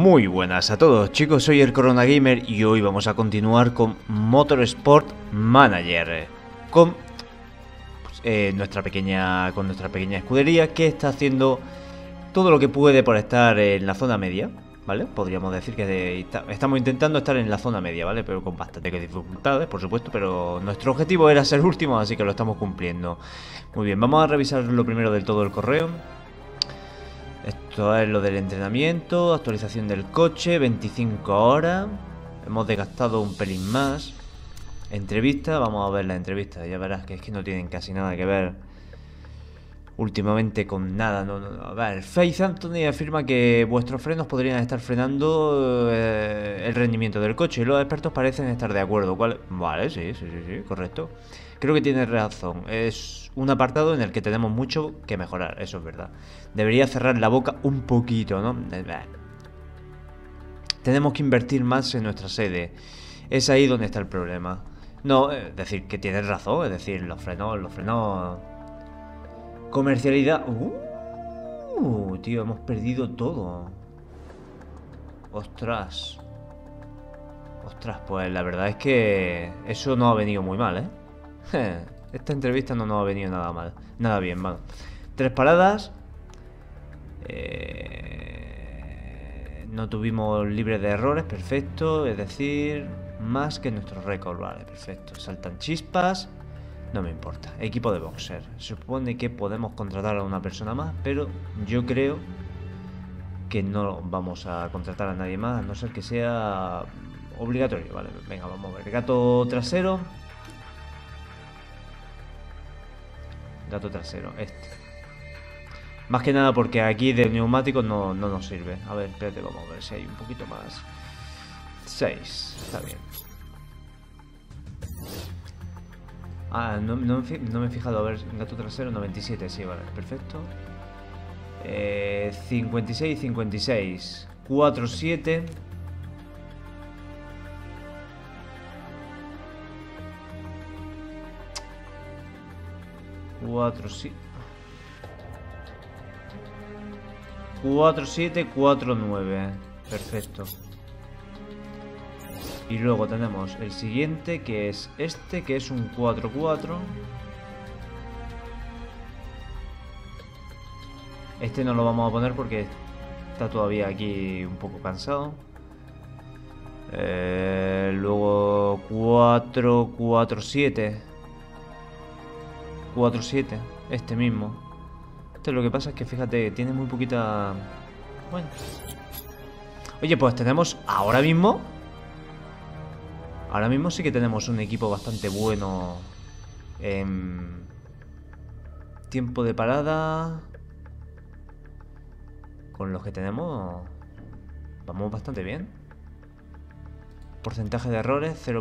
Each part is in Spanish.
Muy buenas a todos, chicos, soy el Corona Gamer y hoy vamos a continuar con Motorsport Manager con nuestra pequeña escudería, que está haciendo todo lo que puede por estar en la zona media, ¿vale? Podríamos decir que estamos intentando estar en la zona media, ¿vale? Pero con bastantes dificultades, por supuesto, pero nuestro objetivo era ser último, así que lo estamos cumpliendo. Muy bien, vamos a revisar lo primero del todo el correo. Esto es lo del entrenamiento, actualización del coche, 25 horas. Hemos desgastado un pelín más. Entrevista, vamos a ver la entrevista. Ya verás que es que no tienen casi nada que ver últimamente con nada. A ver, Faith Anthony afirma que vuestros frenos podrían estar frenando el rendimiento del coche y los expertos parecen estar de acuerdo. Vale, sí, correcto. Creo que tienes razón. Es un apartado en el que tenemos mucho que mejorar, eso es verdad. Debería cerrar la boca un poquito, ¿no? Tenemos que invertir más en nuestra sede. Es ahí donde está el problema. No, es decir, que tienes razón. Es decir, los frenos... Comercialidad... tío, hemos perdido todo. Ostras, pues la verdad es que eso no ha venido muy mal, ¿eh? Esta entrevista no nos ha venido nada mal. Nada bien, vale. 3 paradas. No tuvimos libres de errores, perfecto. Es decir, más que nuestro récord, vale, perfecto. Saltan chispas. No me importa. Equipo de boxer. Se supone que podemos contratar a una persona más, pero yo creo que no vamos a contratar a nadie más, a no ser que sea obligatorio, vale. Venga, vamos a ver. Gato trasero. Gato trasero, este. Más que nada porque aquí de neumáticos no nos sirve. A ver, espérate, vamos a ver si hay un poquito más. 6, está bien. Ah, no me he fijado. A ver, gato trasero 97, sí, vale, perfecto. 56, 56. 4, 7. Cuatro, 7, 4, 9. Perfecto. Y luego tenemos el siguiente, que es este, que es un 4, 4. Este no lo vamos a poner porque está todavía aquí un poco cansado. Luego 4, 4, 7. 4, 7. Este mismo. Lo que pasa es que fíjate, tiene muy poquita... Bueno. Oye, pues tenemos ahora mismo... Ahora mismo sí que tenemos un equipo bastante bueno en tiempo de parada. Con los que tenemos vamos bastante bien. Porcentaje de errores 0%,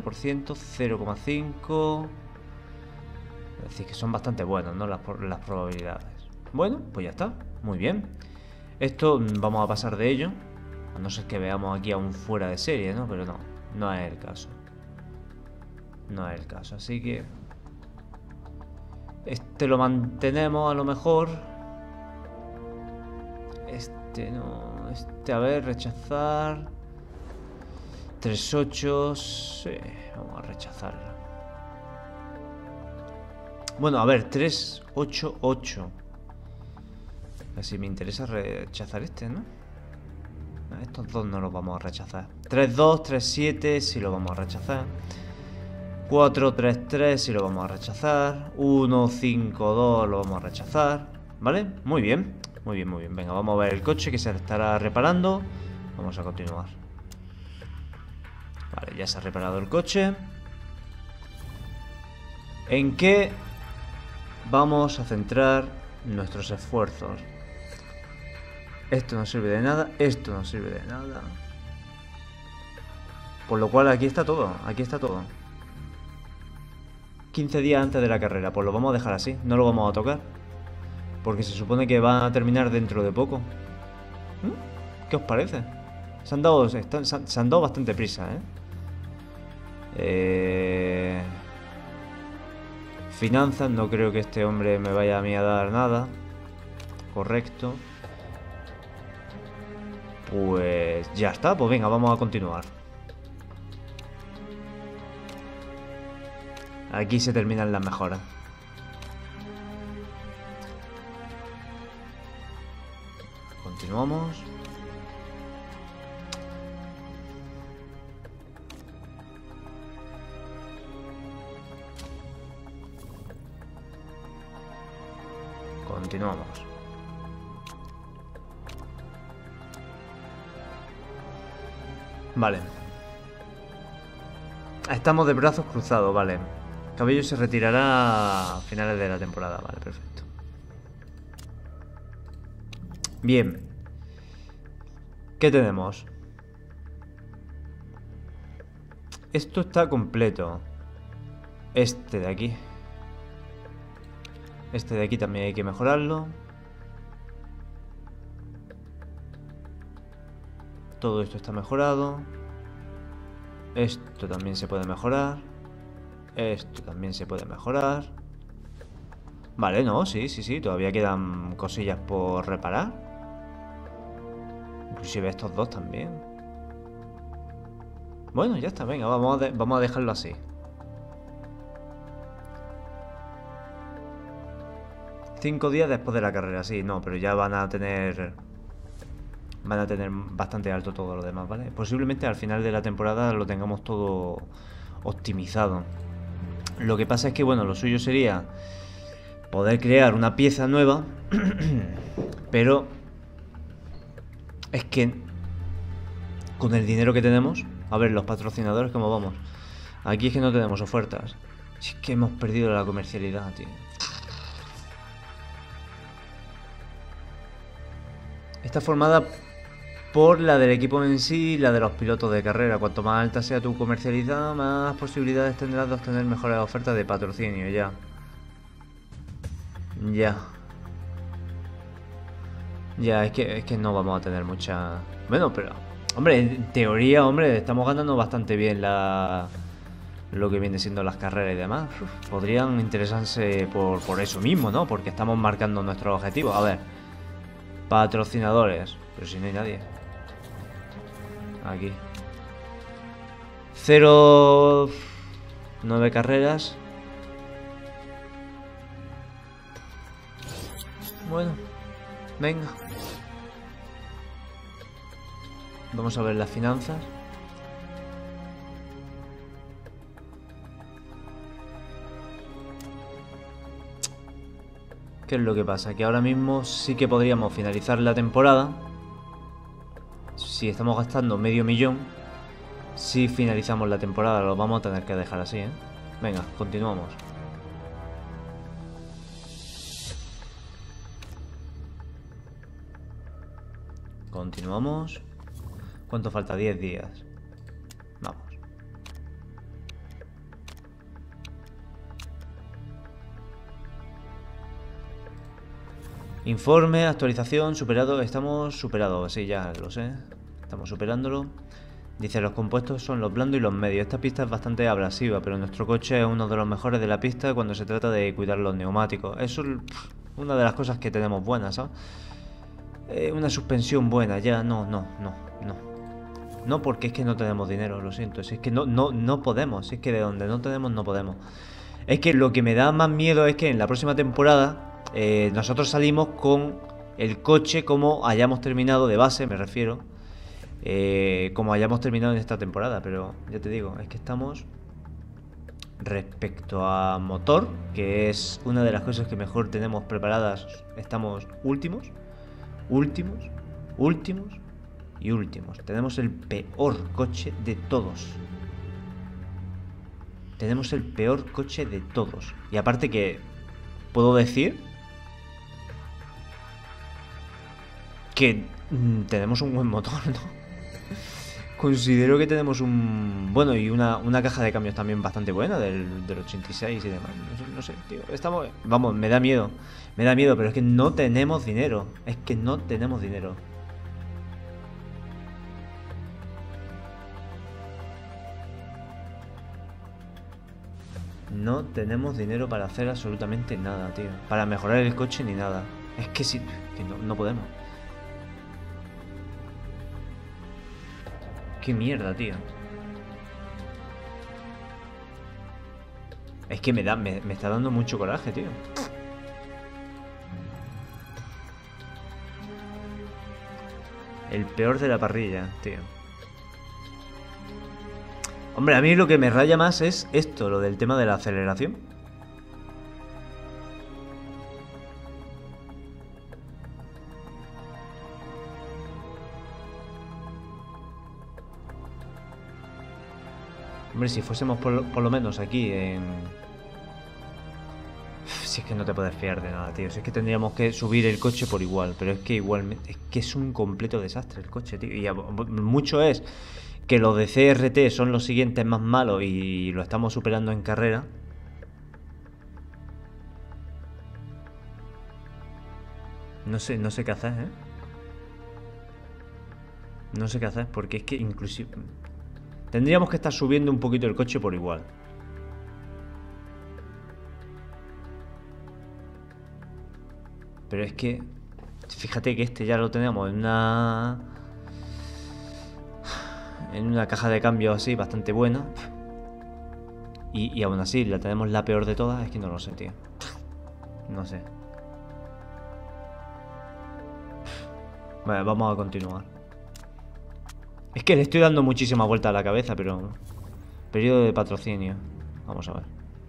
0,5. Es decir, que son bastante buenos, ¿no? Las probabilidades. Bueno, pues ya está, muy bien. Esto vamos a pasar de ello. A no ser que veamos aquí a un fuera de serie, ¿no? Pero no es el caso. No es el caso, así que este lo mantenemos a lo mejor. Este no. Este, a ver, rechazar. 3-8. Sí, vamos a rechazarlo. Bueno, a ver, 3-8-8. Así me interesa rechazar este, ¿no? Estos dos no los vamos a rechazar. 3-2, 3-7 sí lo vamos a rechazar. 4-3-3 sí lo vamos a rechazar. 1-5-2 lo vamos a rechazar. ¿Vale? Muy bien. Muy bien, muy bien. Venga, vamos a ver el coche que se estará reparando. Vamos a continuar. Vale, ya se ha reparado el coche. ¿En qué vamos a centrar nuestros esfuerzos? Esto no sirve de nada. Esto no sirve de nada. Por lo cual aquí está todo. Aquí está todo. 15 días antes de la carrera. Pues lo vamos a dejar así. No lo vamos a tocar. Porque se supone que van a terminar dentro de poco. ¿Qué os parece? Se han dado bastante prisa, ¿eh? Finanzas. No creo que este hombre me vaya a mí a dar nada. Correcto. Pues ya está, pues venga, vamos a continuar. Aquí se terminan las mejoras. Continuamos. Continuamos. Vale. Estamos de brazos cruzados, vale. Cabello se retirará a finales de la temporada, vale, perfecto. Bien. ¿Qué tenemos? Esto está completo. Este de aquí. Este de aquí también hay que mejorarlo. Todo esto está mejorado. Esto también se puede mejorar. Esto también se puede mejorar. Vale, no, sí, todavía quedan cosillas por reparar. Inclusive estos dos también. Bueno, ya está, venga, vamos a dejarlo así. Cinco días después de la carrera, sí, no, pero ya van a tener bastante alto todo lo demás, ¿vale? Posiblemente al final de la temporada lo tengamos todo optimizado. Lo que pasa es que, bueno, lo suyo sería poder crear una pieza nueva, pero es que con el dinero que tenemos, a ver, los patrocinadores, ¿cómo vamos? Aquí es que no tenemos ofertas. Es que hemos perdido la comercialidad, tío. Está formada por la del equipo en sí y la de los pilotos de carrera. Cuanto más alta sea tu comercialidad, más posibilidades tendrás de obtener mejores ofertas de patrocinio, ya. Ya, es que no vamos a tener mucha... Bueno, pero... Hombre, en teoría, hombre, estamos ganando bastante bien lo que viene siendo las carreras y demás. Podrían interesarse por eso mismo, ¿no? Porque estamos marcando nuestros objetivos. A ver. Patrocinadores. Pero si no hay nadie. Aquí. 9 carreras. Bueno. Venga. Vamos a ver las finanzas. ¿Qué es lo que pasa? Que ahora mismo sí que podríamos finalizar la temporada. Si estamos gastando medio millón, si finalizamos la temporada lo vamos a tener que dejar así, ¿eh? Venga, continuamos. Continuamos. ¿Cuánto falta? 10 días. Vamos. Informe, actualización, superado. Estamos superados, sí, ya lo sé. Estamos superándolo. Dice, los compuestos son los blandos y los medios. Esta pista es bastante abrasiva, pero nuestro coche es uno de los mejores de la pista cuando se trata de cuidar los neumáticos. Eso es una de las cosas que tenemos buenas, ¿sabes? Una suspensión buena, ya, no. No, porque es que no tenemos dinero, lo siento. Es que no podemos, es que de donde no tenemos no podemos. Es que lo que me da más miedo es que en la próxima temporada nosotros salimos con el coche como hayamos terminado de base, me refiero. Como hayamos terminado en esta temporada, pero ya te digo, es que estamos respecto a motor, que es una de las cosas que mejor tenemos preparadas, estamos últimos. Tenemos el peor coche de todos. Y aparte que puedo decir que tenemos un buen motor, ¿no? Considero que tenemos un... Bueno, y una caja de cambios también bastante buena del 86 y demás. No sé, tío. Estamos... Vamos, me da miedo, pero es que no tenemos dinero. No tenemos dinero para hacer absolutamente nada, tío. Para mejorar el coche ni nada. Es que sí, que no podemos. Qué mierda, tío. Es que me está dando mucho coraje, tío. El peor de la parrilla, tío. Hombre, a mí lo que me raya más es esto, lo del tema de la aceleración. Hombre, si fuésemos por lo menos aquí en... Si es que no te puedes fiar de nada, tío. Si es que tendríamos que subir el coche por igual. Pero es que igualmente... Es que es un completo desastre el coche, tío. Y mucho es que los de CRT son los siguientes más malos y lo estamos superando en carrera. No sé qué hacer, ¿eh? No sé qué hacer, porque es que inclusive... Tendríamos que estar subiendo un poquito el coche por igual. Pero es que... Fíjate que este ya lo tenemos en una... En una caja de cambio así, bastante buena. Y aún así, la tenemos la peor de todas. Es que no lo sé, tío. No sé. Vale, vamos a continuar. Es que le estoy dando muchísima vuelta a la cabeza, pero... Periodo de patrocinio. Vamos a ver.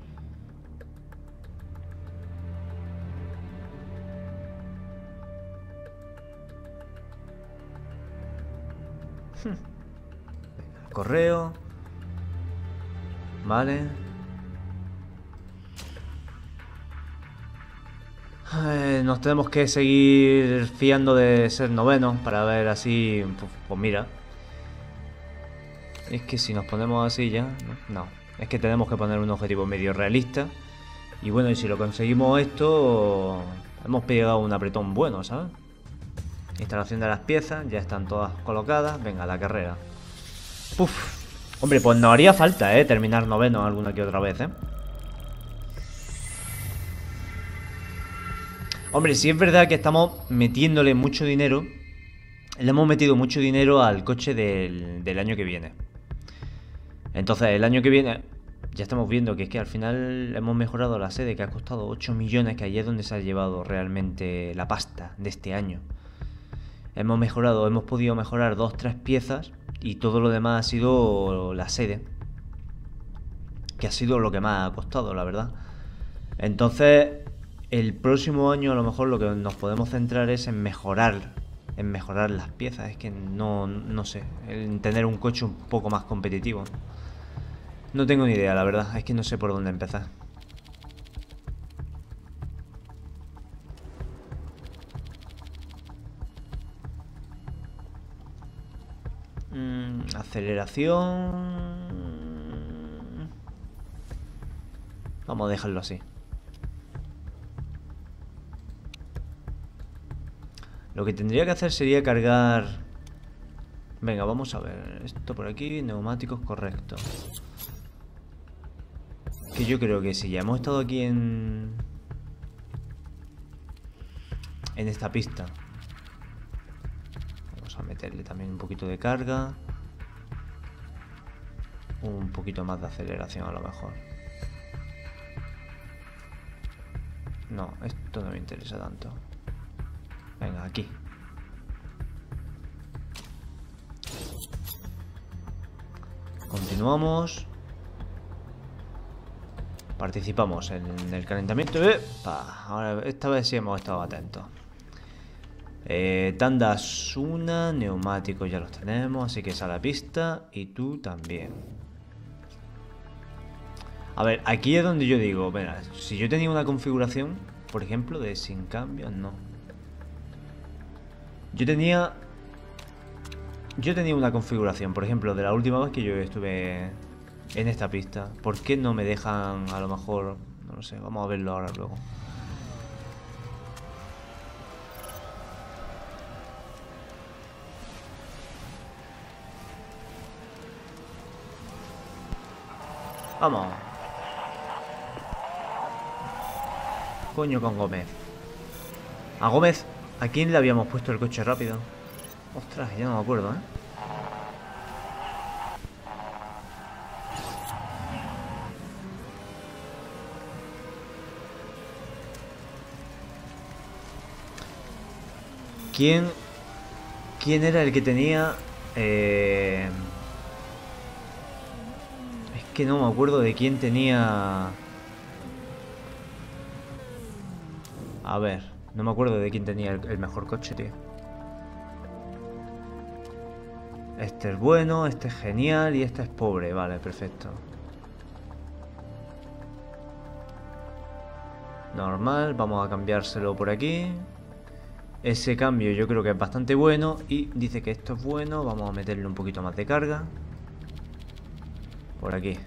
Correo. Vale. Nos tenemos que seguir fiando de ser novenos para ver así... Pues mira. Es que si nos ponemos así ya... No. Es que tenemos que poner un objetivo medio realista. Y bueno, y si lo conseguimos esto... Hemos pegado un apretón bueno, ¿sabes? Instalación de las piezas. Ya están todas colocadas. Venga, a la carrera. Puf. Hombre, pues nos haría falta, terminar noveno alguna que otra vez, Hombre, si es verdad que estamos metiéndole mucho dinero. Le hemos metido mucho dinero al coche del año que viene. Entonces, el año que viene ya estamos viendo que es que al final hemos mejorado la sede, que ha costado 8 millones, que ahí es donde se ha llevado realmente la pasta de este año. Hemos podido mejorar 2-3 piezas y todo lo demás ha sido la sede, que ha sido lo que más ha costado, la verdad. Entonces, el próximo año a lo mejor lo que nos podemos centrar es en mejorar las piezas. Es que no sé, en tener un coche un poco más competitivo. No tengo ni idea, la verdad, es que no sé por dónde empezar. Aceleración. Vamos a dejarlo así. Lo que tendría que hacer sería cargar... Venga, vamos a ver. Esto por aquí, neumáticos correctos. Que yo creo que si ya hemos estado aquí en esta pista, vamos a meterle también un poquito de carga, un poquito más de aceleración a lo mejor. No, esto no me interesa tanto. Venga, aquí. Continuamos. Participamos en el calentamiento. Ahora, esta vez sí hemos estado atentos. Tandas una, neumáticos ya los tenemos, así que es a la pista. Y tú también. A ver, aquí es donde yo digo, mira, si yo tenía una configuración, por ejemplo, de sin cambios, no. Yo tenía una configuración, por ejemplo, de la última vez que yo estuve en esta pista. ¿Por qué no me dejan, a lo mejor, no lo sé, vamos a verlo ahora luego? Vamos. Coño con Gómez. A Gómez, ¿a quién le habíamos puesto el coche rápido? Ostras, ya no me acuerdo, ¿Quién era el que tenía? Es que no me acuerdo de quién tenía... A ver, no me acuerdo de quién tenía el mejor coche, tío. Este es bueno, este es genial y este es pobre. Vale, perfecto. Normal, vamos a cambiárselo por aquí. Ese cambio yo creo que es bastante bueno. Y dice que esto es bueno. Vamos a meterle un poquito más de carga. Por aquí.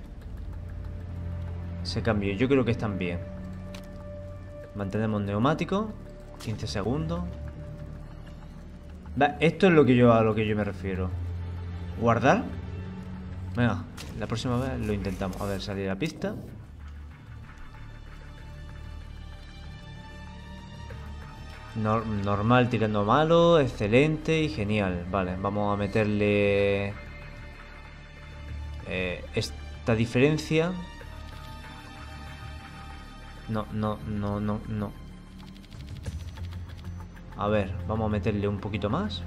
Ese cambio yo creo que están bien. Mantenemos neumático. 15 segundos. Esto es a lo que yo me refiero. ¿Guardar? Venga, la próxima vez lo intentamos. A ver, salir a la pista. Normal tirando malo, excelente y genial. Vale, vamos a meterle esta diferencia. No. A ver, vamos a meterle un poquito más.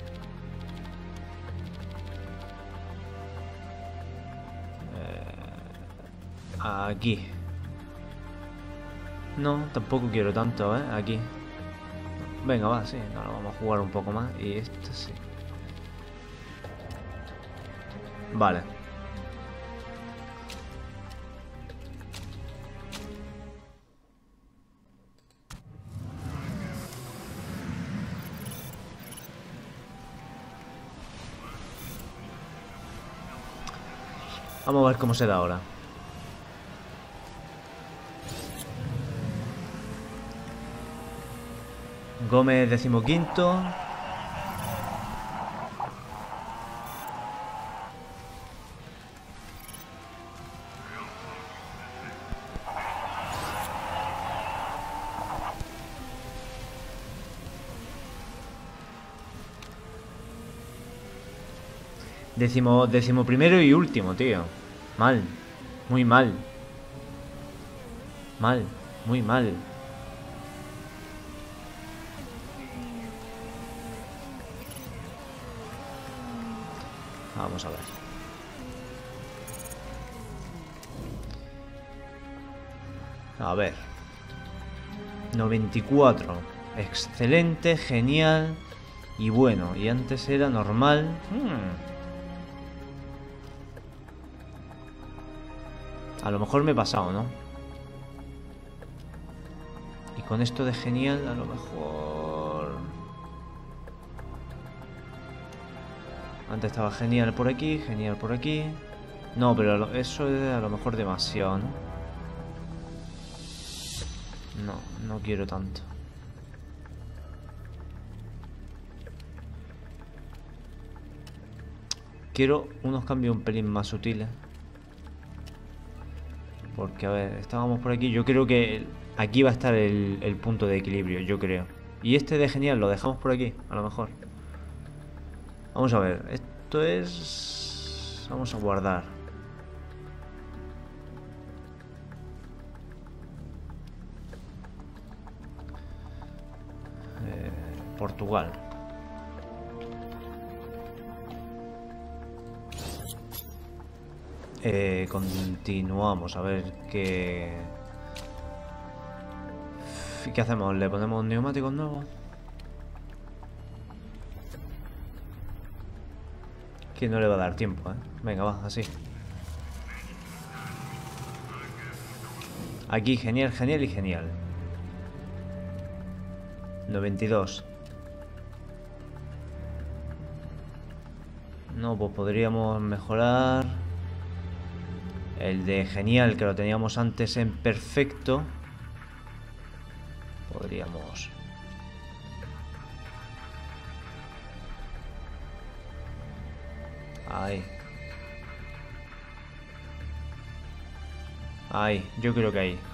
Aquí. No, tampoco quiero tanto, ¿eh? Aquí. Venga, va, sí. Ahora vamos a jugar un poco más. Y esto sí. Vale. Vamos a ver cómo se da ahora. Gómez 15º. Décimo primero y último, tío. Mal. Muy mal. Mal. Muy mal. Vamos a ver. A ver. 94. Excelente, genial y bueno. Y antes era normal. A lo mejor me he pasado, ¿no? Y con esto de genial, a lo mejor... Antes estaba genial por aquí, genial por aquí. No, pero eso es a lo mejor demasiado, ¿no? No quiero tanto. Quiero unos cambios un pelín más sutiles. Porque, a ver, estábamos por aquí. Yo creo que aquí va a estar el punto de equilibrio, yo creo. Y este de genial lo dejamos por aquí, a lo mejor. Vamos a ver, esto es... Vamos a guardar. Portugal. Continuamos, a ver qué... ¿Qué hacemos? ¿Le ponemos neumáticos nuevos? Que no le va a dar tiempo, ¿eh? Venga, va, así. Aquí, genial, genial y genial. 92. No, pues podríamos mejorar el de genial, que lo teníamos antes en perfecto. Podríamos... Ahí. Ahí, yo creo que ahí.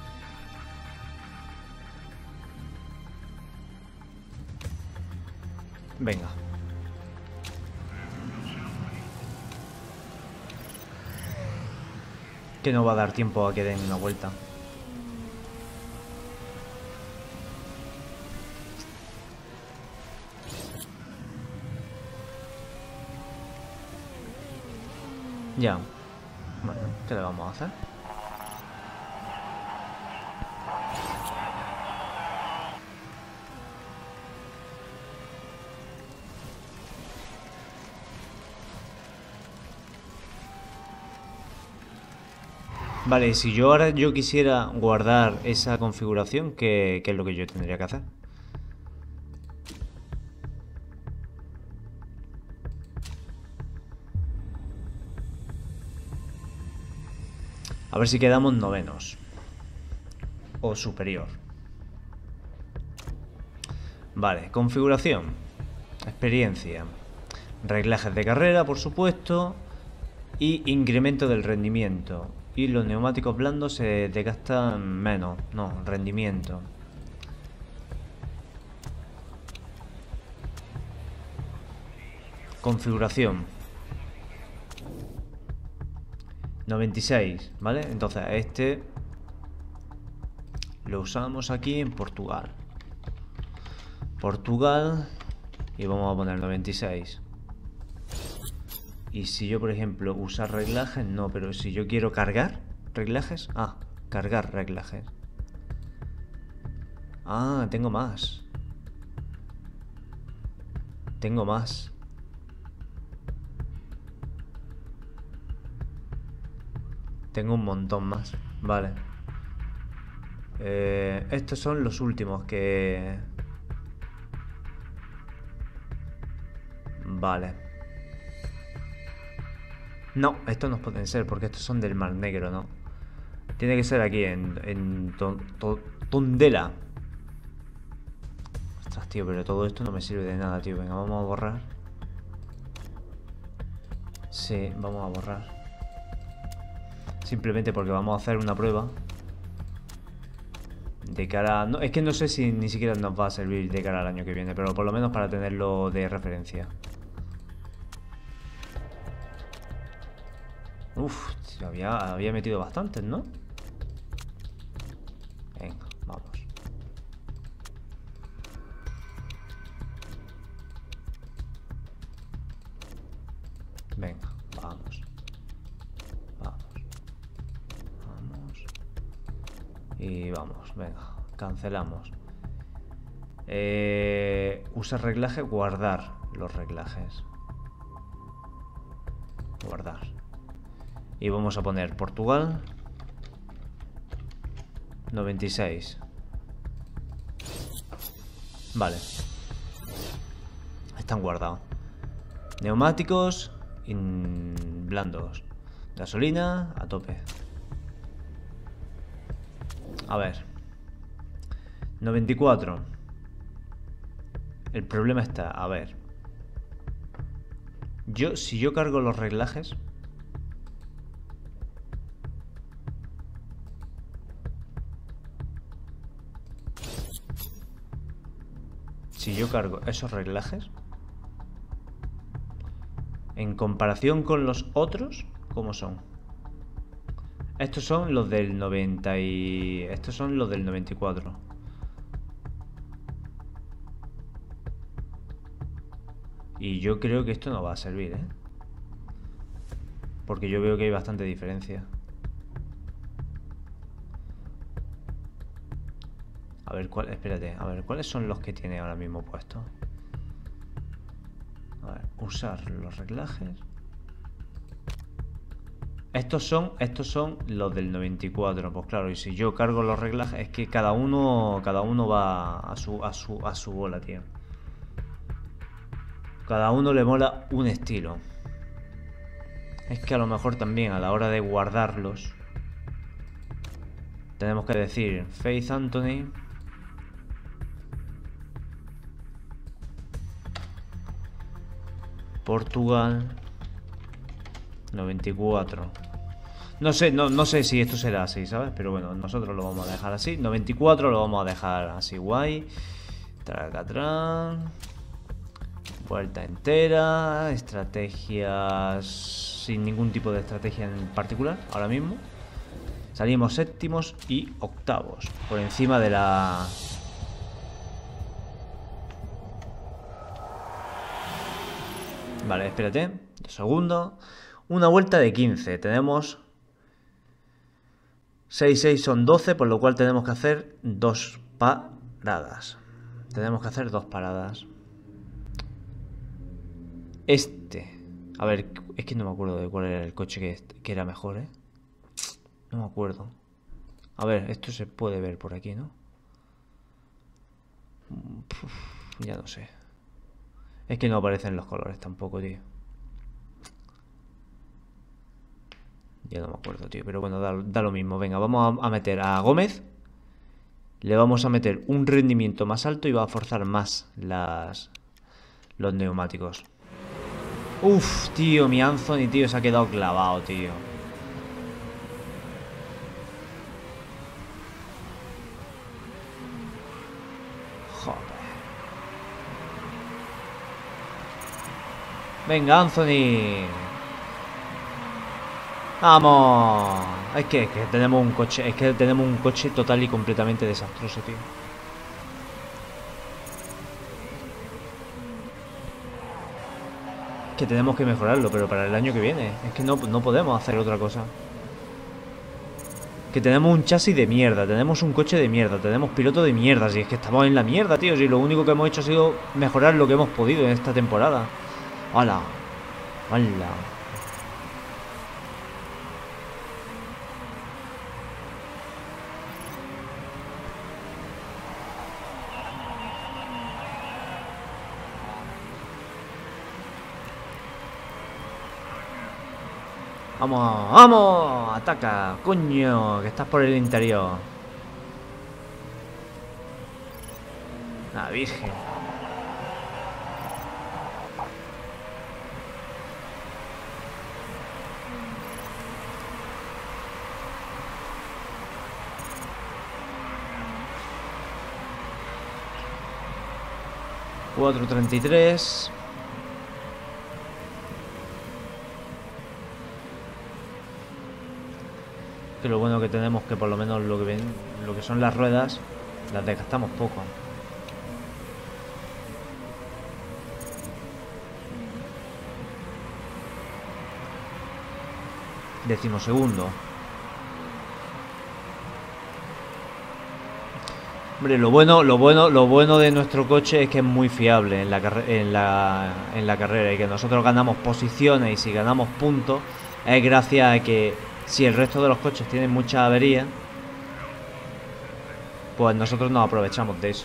Venga. Que no va a dar tiempo a que den una vuelta. Ya. Bueno, ¿qué le vamos a hacer? Vale, y si yo ahora quisiera guardar esa configuración, ¿qué es lo que yo tendría que hacer? A ver si quedamos novenos. O superior. Vale, configuración. Experiencia. Reglajes de carrera, por supuesto. Y incremento del rendimiento. Y los neumáticos blandos se desgastan menos. No, rendimiento. Configuración. 96, ¿vale? Entonces este lo usamos aquí en Portugal. Portugal. Y vamos a poner 96. Y si yo, por ejemplo, usar reglajes, no, pero si yo quiero cargar reglajes, cargar reglajes. Tengo más. Tengo más. Tengo un montón más. Vale. Estos son los últimos que... Vale. No, estos no pueden ser porque estos son del Mar Negro, ¿no? Tiene que ser aquí en Tondela. Ostras, tío, pero todo esto no me sirve de nada, tío. Venga, vamos a borrar. Sí, vamos a borrar. Simplemente porque vamos a hacer una prueba de cara... No, es que no sé si ni siquiera nos va a servir de cara al año que viene, pero por lo menos para tenerlo de referencia. Uf, había metido bastantes, ¿no? Venga, vamos. Venga, vamos. Vamos. Vamos. Y vamos, venga, cancelamos. Usar reglaje, guardar los reglajes. Guardar. Y vamos a poner Portugal 96. Vale. Están guardados. Neumáticos blandos. Gasolina a tope. A ver. 94. El problema está, a ver. Si yo cargo los reglajes... Si yo cargo esos reglajes, en comparación con los otros, ¿cómo son? Estos son los del 90 y... Estos son los del 94. Y yo creo que esto no va a servir, ¿eh? Porque yo veo que hay bastante diferencia. A ver, espérate, a ver, ¿cuáles son los que tiene ahora mismo puesto? A ver, usar los reglajes. Estos son los del 94. Pues claro, y si yo cargo los reglajes, es que cada uno va a su bola, tío. Cada uno le mola un estilo. Es que a lo mejor también a la hora de guardarlos tenemos que decir Faith Anthony. Portugal 94. No sé si esto será así, ¿sabes? Pero bueno, nosotros lo vamos a dejar así. 94 lo vamos a dejar así, guay. Tracatrán. Vuelta entera. Estrategias sin ningún tipo de estrategia en particular ahora mismo. Salimos séptimos y octavos. Por encima de la... Vale, espérate. 2 segundos. Una vuelta de 15. Tenemos 6, 6 son 12, por lo cual tenemos que hacer 2 paradas. Tenemos que hacer 2 paradas. A ver, es que no me acuerdo de cuál era el coche que era mejor, ¿eh? No me acuerdo. A ver, esto se puede ver por aquí, ¿no? Ya no sé. Es que no aparecen los colores tampoco, tío. Ya no me acuerdo, tío. Pero bueno, da lo mismo. Venga, vamos a meter a Gómez. Le vamos a meter un rendimiento más alto y va a forzar más los neumáticos. Uf, tío, mi Anthony, tío, se ha quedado clavado, tío. Joder. Venga, Anthony. ¡Vamos! Es que tenemos un coche. Es que tenemos un coche total y completamente desastroso, tío. Que tenemos que mejorarlo, pero para el año que viene. Es que no podemos hacer otra cosa. Que tenemos un chasis de mierda, tenemos un coche de mierda, tenemos piloto de mierda. Si es que estamos en la mierda, tío. Si lo único que hemos hecho ha sido mejorar lo que hemos podido en esta temporada. ¡Hala! ¡Hala! ¡Vamos! ¡Vamos! ¡Ataca! ¡Coño! Que estás por el interior. La Virgen. $4.33. Que lo bueno que tenemos que por lo menos lo que son las ruedas las desgastamos poco. Decimosegundo. Hombre, lo bueno de nuestro coche es que es muy fiable en la carrera y que nosotros ganamos posiciones y si ganamos puntos es gracias a que si el resto de los coches tienen mucha avería, pues nosotros nos aprovechamos de eso.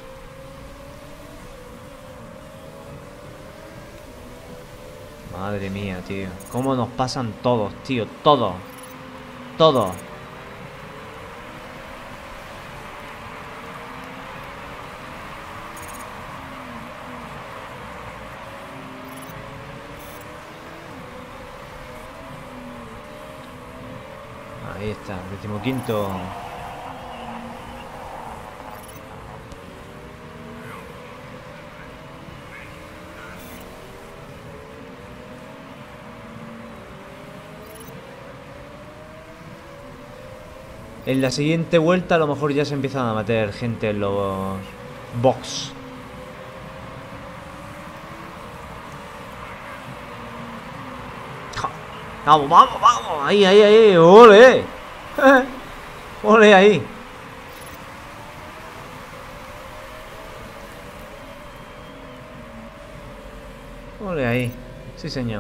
Madre mía, tío. Cómo nos pasan todos, tío. Todos. Todos. Ahí está, 15º. En la siguiente vuelta a lo mejor ya se empiezan a meter gente en los box. Vamos, vamos, vamos. Ahí, ahí, ahí. ¡Ole! ¡Ole ahí! ¡Ole ahí! Sí, señor.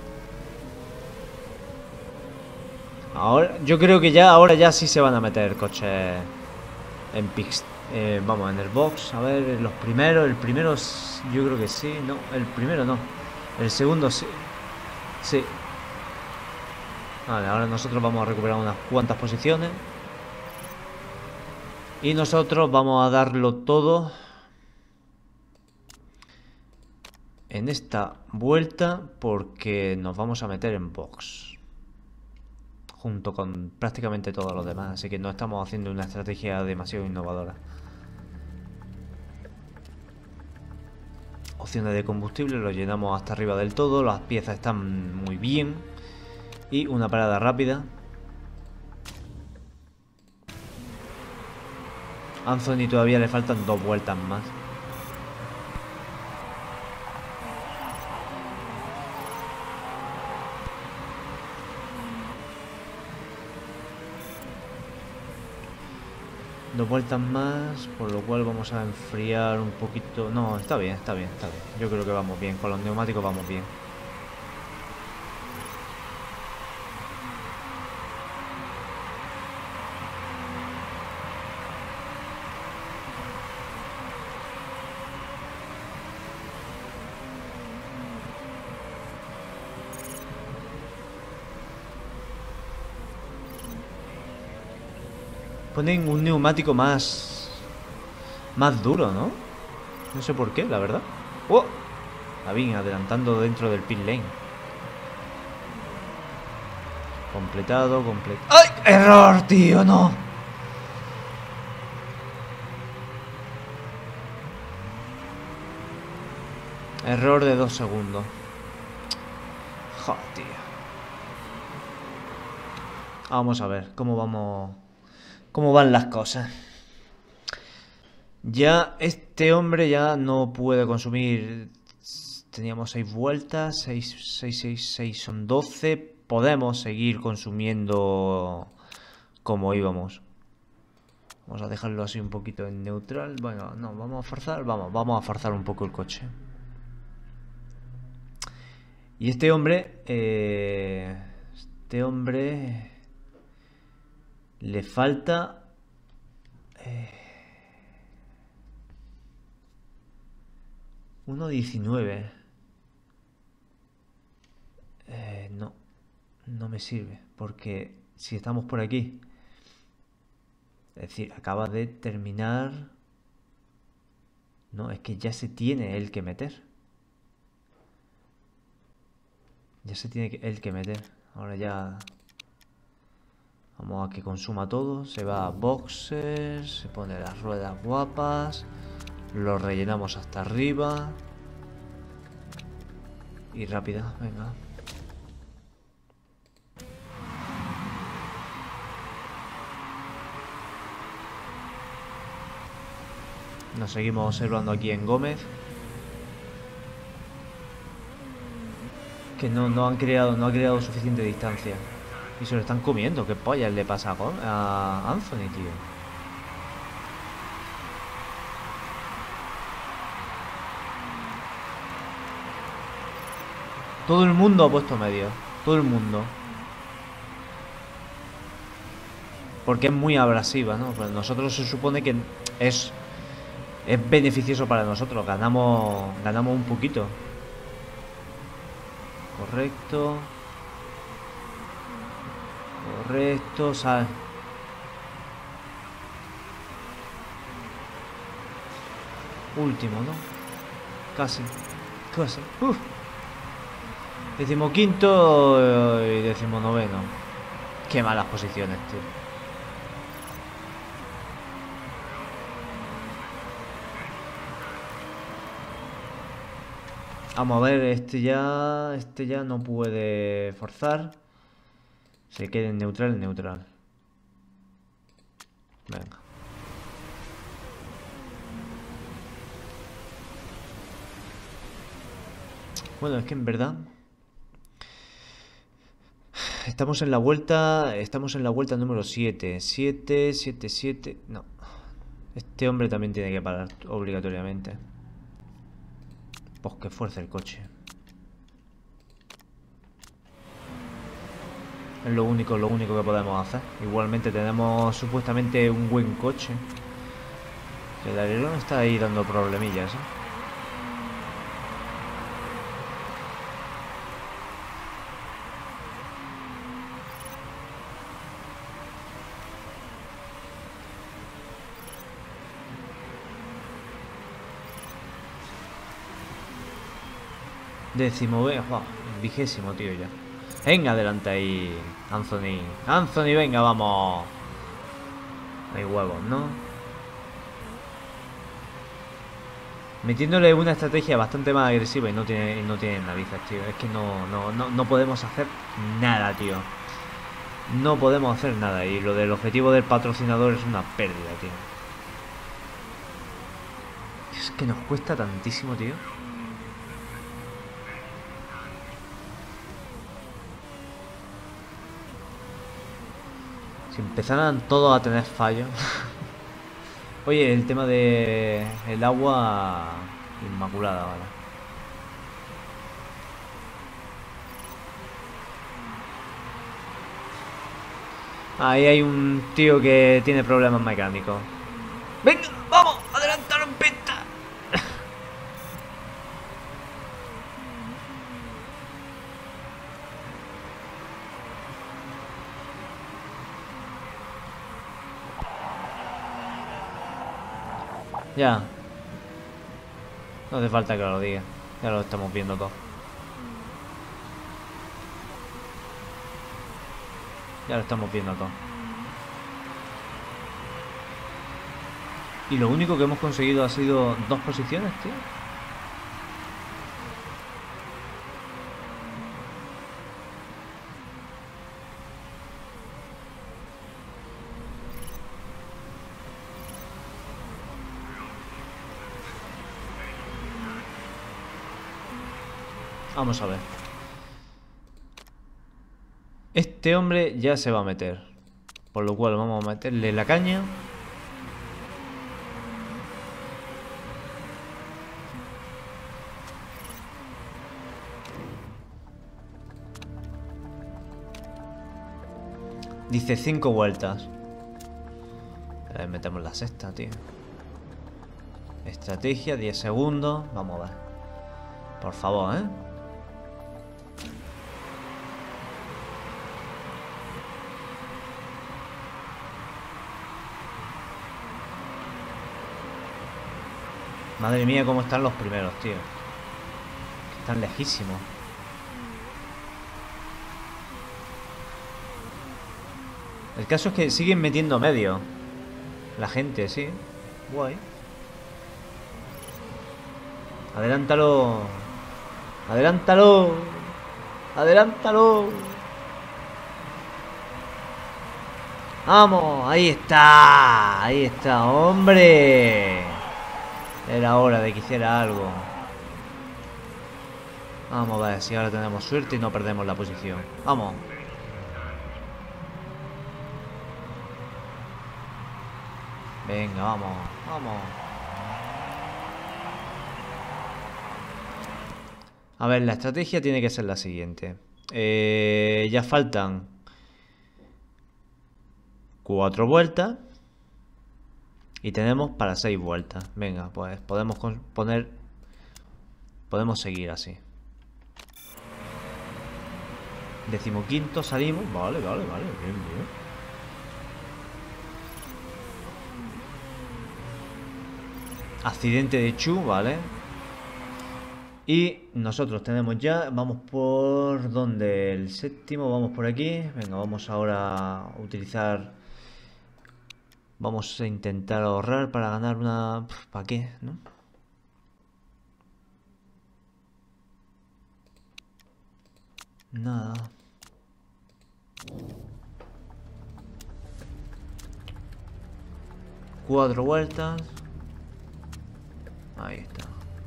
Ahora, yo creo que ahora ya sí se van a meter coches en pits. Vamos, en el box. A ver, los primeros. El primero yo creo que sí. No, el primero no. El segundo sí. Sí. Vale, ahora nosotros vamos a recuperar unas cuantas posiciones. Y nosotros vamos a darlo todo en esta vuelta porque nos vamos a meter en box junto con prácticamente todos los demás, así que no estamos haciendo una estrategia demasiado innovadora. Opciones de combustible, lo llenamos hasta arriba del todo, las piezas están muy bien. Y una parada rápida. Anthony todavía le faltan 2 vueltas más. 2 vueltas más, por lo cual vamos a enfriar un poquito. No, está bien, está bien, está bien. Yo creo que vamos bien, con los neumáticos vamos bien. Ponen un neumático más duro, ¿no? No sé por qué, la verdad. ¡Oh! La vi adelantando dentro del pit lane. Completado, ¡Ay! ¡Error, tío! ¡No! Error de 2 segundos. Joder, tío. Vamos a ver cómo vamos. ¿Cómo van las cosas? Ya este hombre ya no puede consumir. Teníamos 6 vueltas. 6 son 12. Podemos seguir consumiendo como íbamos. Vamos a dejarlo así un poquito en neutral. Bueno, no, vamos a forzar. Vamos a forzar un poco el coche. Y este hombre. Este hombre. Le falta. 1.19. No. No me sirve. Porque si estamos por aquí. Es decir, acaba de terminar. No, es que ya se tiene él que meter. Ya se tiene él que meter. Ahora ya. Vamos a que consuma todo. Se va a boxes. Se pone las ruedas guapas. Lo rellenamos hasta arriba. Y rápida, venga. Nos seguimos observando aquí en Gómez. Que no ha creado suficiente distancia. Y se lo están comiendo. ¿Qué pollas le pasa a Anthony, tío? Todo el mundo ha puesto medio. Todo el mundo. Porque es muy abrasiva, ¿no? Pues nosotros se supone que es beneficioso para nosotros. Ganamos un poquito. Correcto. Correcto, sal. Último, ¿no? Casi. Casi. Uf. 15º y 19º. Qué malas posiciones, tío. Vamos a ver, este ya no puede forzar. Se queda en neutral, Venga. Bueno, es que en verdad estamos en la vuelta número 7. 7. No. Este hombre también tiene que parar obligatoriamente. Pues que fuerce el coche. Es lo único que podemos hacer. Igualmente tenemos supuestamente un buen coche. El alerón está ahí dando problemillas, ¿eh? Décimo, wow, 20º, tío, ya. Venga, adelante ahí, Anthony. Anthony, venga, vamos. Hay huevos, ¿no? Metiéndole una estrategia bastante más agresiva y no tiene narices, tío. Es que no podemos hacer nada, tío. No podemos hacer nada. Y lo del objetivo del patrocinador es una pérdida, tío. Es que nos cuesta tantísimo, tío. Si empezaran todos a tener fallos. Oye, el tema de el agua inmaculada, vale. Ahí hay un tío que tiene problemas mecánicos. ¡Venga, vamos! ¡Adelantar en pista! Ya. No hace falta que lo diga. Ya lo estamos viendo todo. Ya lo estamos viendo todo. Y lo único que hemos conseguido ha sido 2 posiciones, tío. Vamos a ver. Este hombre ya se va a meter. Por lo cual vamos a meterle la caña. Dice 5 vueltas. Metemos la sexta, tío. Estrategia, 10 segundos. Vamos a ver. Por favor, ¿eh? Madre mía, cómo están los primeros, tío. Están lejísimos. El caso es que siguen metiendo medio. La gente, sí. Guay. Adelántalo. Adelántalo. Adelántalo. Vamos, ahí está. Ahí está, hombre. Era hora de que hiciera algo. Vamos a ver si ahora tenemos suerte y no perdemos la posición. Vamos. Venga, vamos. Vamos. A ver, la estrategia tiene que ser la siguiente. Ya faltan 4 vueltas. Y tenemos para 6 vueltas. Venga, pues podemos poner... Podemos seguir así. 15º salimos. Vale, vale, vale. Bien, bien. Accidente de Chu, vale. Y nosotros tenemos ya... Vamos por... ¿Dónde? El 7º, vamos por aquí. Venga, vamos ahora a utilizar... Vamos a intentar ahorrar para ganar una... ¿Para qué? ¿No? Nada. Cuatro vueltas. Ahí está.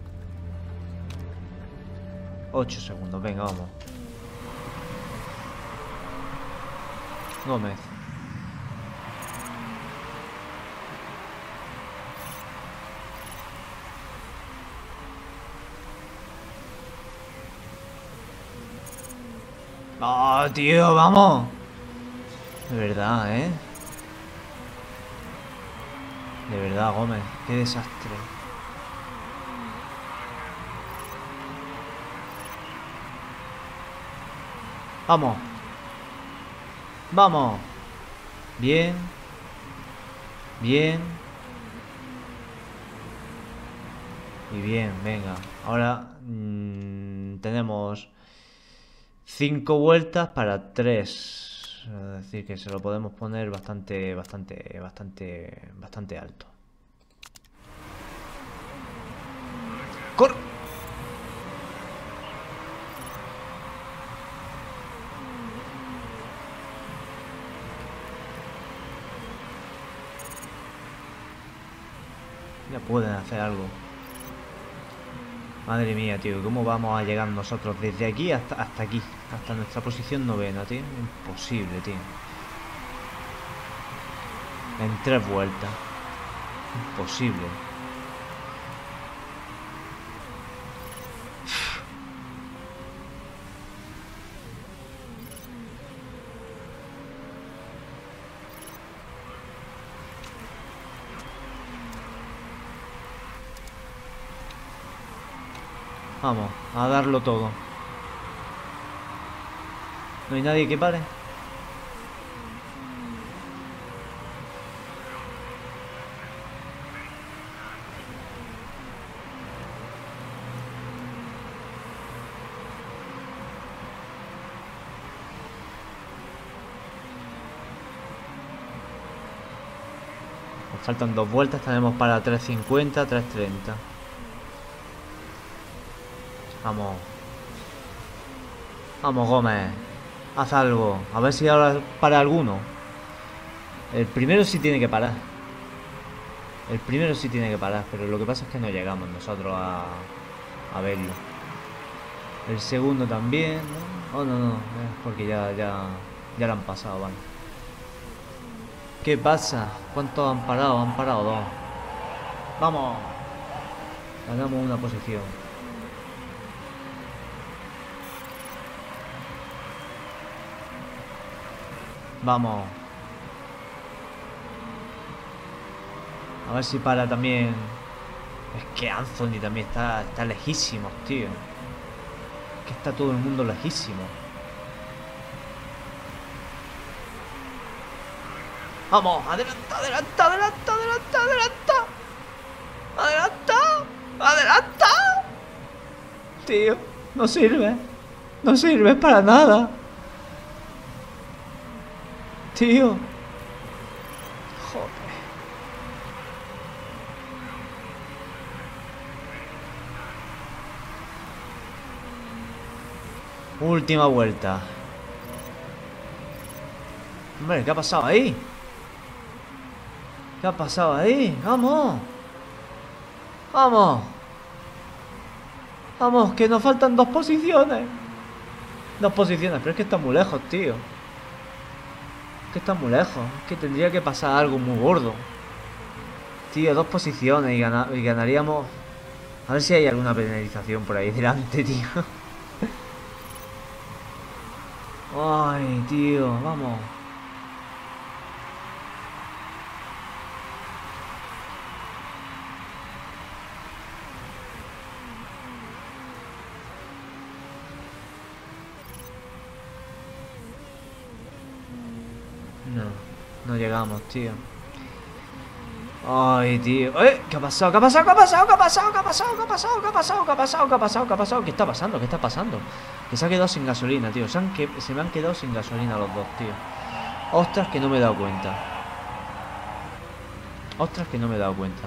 8 segundos, venga, vamos. Gómez. ¡Oh, tío, vamos! De verdad, ¿eh? De verdad, Gómez, qué desastre. Vamos. Vamos. Bien. Bien. Y bien, venga. Ahora tenemos 5 vueltas para 3. Es decir, que se lo podemos poner bastante alto. ¡Corre! Ya pueden hacer algo. Madre mía, tío, ¿cómo vamos a llegar nosotros desde aquí hasta aquí? Hasta nuestra posición novena, tío. Imposible, tío. En 3 vueltas. Imposible. Vamos, a darlo todo. ¿No hay nadie que pare? Nos faltan 2 vueltas, tenemos para 3.50, 3.30. Vamos. Vamos, Gómez. Haz algo. A ver si ahora para alguno. El primero sí tiene que parar. El primero sí tiene que parar. Pero lo que pasa es que no llegamos nosotros a verlo. El segundo también, ¿no? Oh, no. Porque ya lo han pasado, vale. ¿Qué pasa? ¿Cuántos han parado? Han parado 2. ¡Vamos! Ganamos una posición. Vamos. A ver si para también. Es que Anthony también está lejísimo, tío. Es que está todo el mundo lejísimo. Vamos, adelanta, adelanta, adelanta, adelanta, adelanta. Adelanta, adelanta. Tío, no sirve. No sirve para nada. Tío. Joder. Última vuelta. Hombre, ¿qué ha pasado ahí? ¿Qué ha pasado ahí? ¡Vamos! ¡Vamos! ¡Vamos! Que nos faltan 2 posiciones. 2 posiciones, pero es que está muy lejos, tío. Es que está muy lejos. Es que tendría que pasar algo muy gordo. Tío, 2 posiciones y ganaríamos. A ver si hay alguna penalización por ahí delante, tío. Ay, tío, vamos. No llegamos, tío. Ay, tío. ¿Qué ha pasado? ¿Qué ha pasado? ¿Qué ha pasado? ¿Qué ha pasado? ¿Qué ha pasado? ¿Qué ha pasado? ¿Qué ha pasado? ¿Qué ha pasado? ¿Qué ha pasado? ¿Qué ha pasado? ¿Qué está pasando? ¿Qué está pasando? Que se ha quedado sin gasolina, tío. Se me han quedado sin gasolina los dos, tío. Ostras, que no me he dado cuenta. Ostras, que no me he dado cuenta.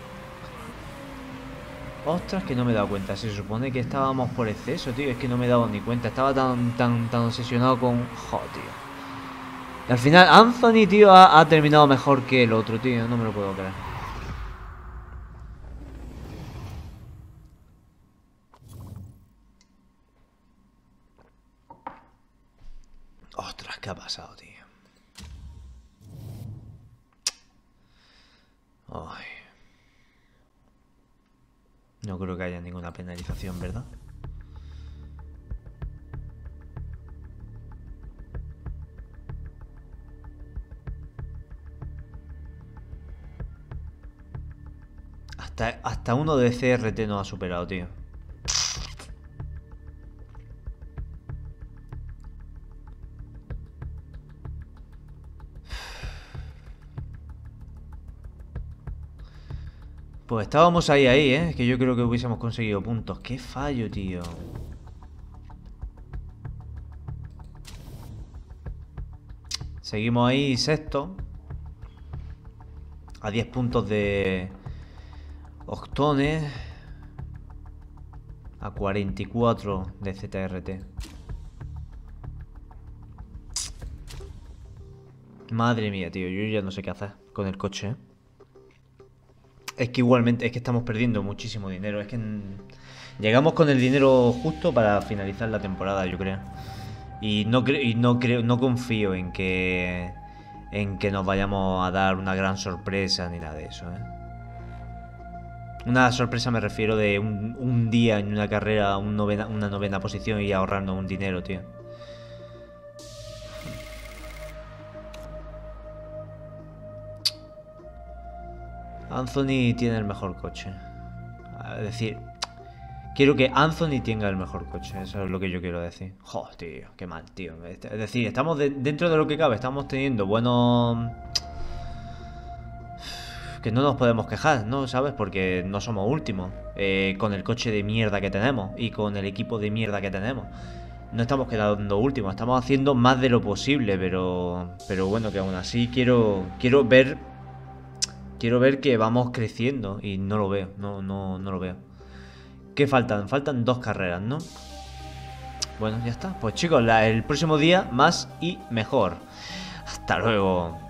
Ostras, que no me he dado cuenta. Se supone que estábamos por exceso, tío. Es que no me he dado ni cuenta. Estaba tan obsesionado con... Joder, tío. Y al final Anthony, tío, ha terminado mejor que el otro, tío. No me lo puedo creer. Ostras, ¿qué ha pasado, tío? Ay. No creo que haya ninguna penalización, ¿verdad? Hasta uno de CRT nos ha superado, tío. Pues estábamos ahí, que yo creo que hubiésemos conseguido puntos. ¡Qué fallo, tío! Seguimos ahí sexto. A 10 puntos de Octones. A 44 de ZRT. Madre mía, tío. Yo ya no sé qué hacer con el coche, Es que igualmente, es que estamos perdiendo muchísimo dinero. Es que llegamos con el dinero justo para finalizar la temporada, yo creo. Y no confío en que nos vayamos a dar una gran sorpresa ni nada de eso, Una sorpresa me refiero de un día en una carrera, una novena posición y ahorrando un dinero, tío. Anthony tiene el mejor coche. Es decir, quiero que Anthony tenga el mejor coche. Eso es lo que yo quiero decir. Joder, tío, qué mal, tío. Es decir, estamos dentro de lo que cabe. Estamos teniendo buenos... Que no nos podemos quejar, ¿no? ¿Sabes? Porque no somos últimos. Con el coche de mierda que tenemos. Y con el equipo de mierda que tenemos. No estamos quedando últimos. Estamos haciendo más de lo posible. Pero bueno, que aún así quiero ver... Quiero ver que vamos creciendo. Y no lo veo. No lo veo. ¿Qué faltan? Faltan 2 carreras, ¿no? Bueno, ya está. Pues chicos, el próximo día más y mejor. Hasta luego.